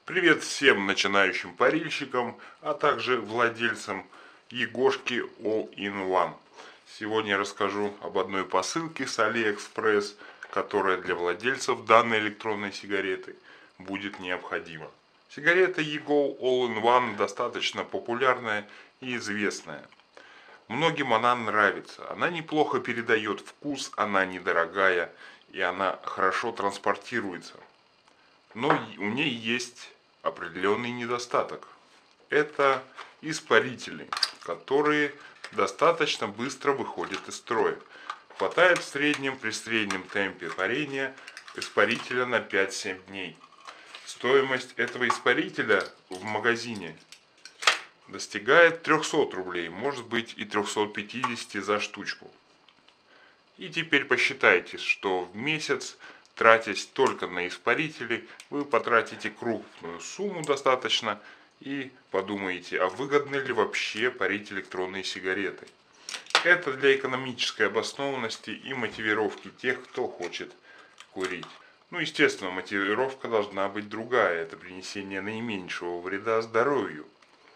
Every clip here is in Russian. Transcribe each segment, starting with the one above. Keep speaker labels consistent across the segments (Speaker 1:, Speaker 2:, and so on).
Speaker 1: Привет всем начинающим парильщикам, а также владельцам Егошки All-in-One. Сегодня я расскажу об одной посылке с AliExpress, которая для владельцев данной электронной сигареты будет необходима. Сигарета Ego All-in-One достаточно популярная и известная. Многим она нравится, она неплохо передает вкус, она недорогая и она хорошо транспортируется. Но у нее есть определенный недостаток. Это испарители, которые достаточно быстро выходят из строя. Хватает при среднем темпе парения испарителя на 5-7 дней. Стоимость этого испарителя в магазине достигает 300 рублей, может быть и 350 за штучку. И теперь посчитайте, что в месяц, тратясь только на испарители, вы потратите крупную сумму достаточно и подумаете, а выгодно ли вообще парить электронные сигареты. Это для экономической обоснованности и мотивировки тех, кто хочет курить. Ну, естественно, мотивировка должна быть другая, это принесение наименьшего вреда здоровью.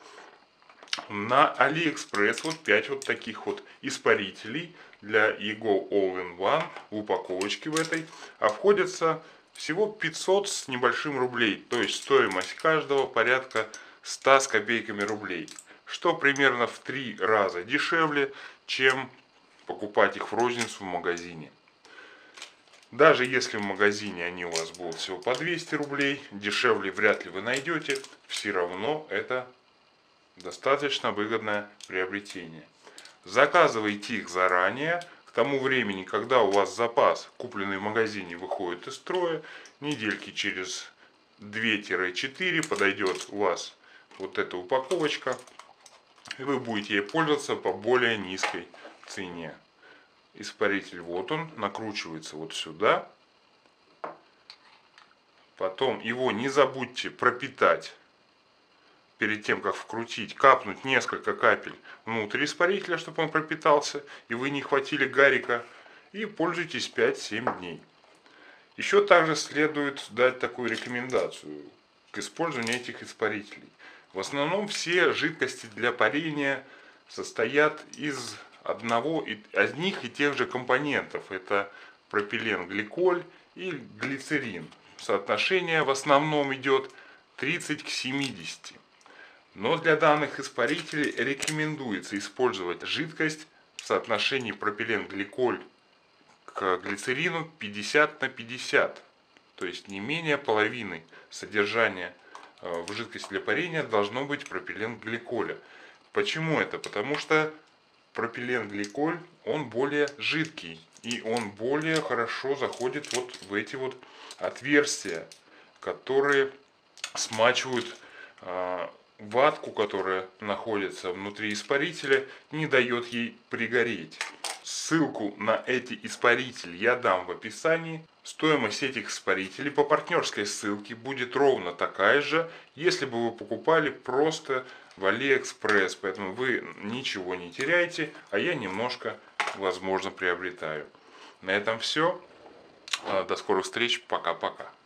Speaker 1: На AliExpress вот 5 вот таких вот испарителей для Ego All-in-One в упаковочке в этой обходится всего 500 с небольшим рублей, то есть стоимость каждого порядка 100 с копейками рублей, что примерно в 3 раза дешевле, чем покупать их в розницу в магазине. Даже если в магазине они у вас будут всего по 200 рублей, дешевле вряд ли вы найдете, все равно это достаточно выгодное приобретение. Заказывайте их заранее, к тому времени, когда у вас запас, купленный в магазине, выходит из строя, недельки через 2-4 подойдет у вас вот эта упаковочка, и вы будете ей пользоваться по более низкой цене. Испаритель вот он, накручивается вот сюда. Потом его не забудьте пропитать. Перед тем, как вкрутить, капнуть несколько капель внутрь испарителя, чтобы он пропитался, и вы не хватили гарика, и пользуйтесь 5-7 дней. Еще также следует дать такую рекомендацию к использованию этих испарителей. В основном все жидкости для парения состоят из одних и тех же компонентов. Это пропиленгликоль и глицерин. Соотношение в основном идет 30 к 70. Но для данных испарителей рекомендуется использовать жидкость в соотношении пропиленгликоль к глицерину 50 на 50. То есть не менее половины содержания в жидкости для парения должно быть пропиленгликоля. Почему это? Потому что пропиленгликоль, он более жидкий и он более хорошо заходит вот в эти вот отверстия, которые смачивают ватку, которая находится внутри испарителя, не дает ей пригореть. Ссылку на эти испарители я дам в описании. Стоимость этих испарителей по партнерской ссылке будет ровно такая же, если бы вы покупали просто в AliExpress. Поэтому вы ничего не теряете, а я немножко, возможно, приобретаю. На этом все. До скорых встреч. Пока-пока.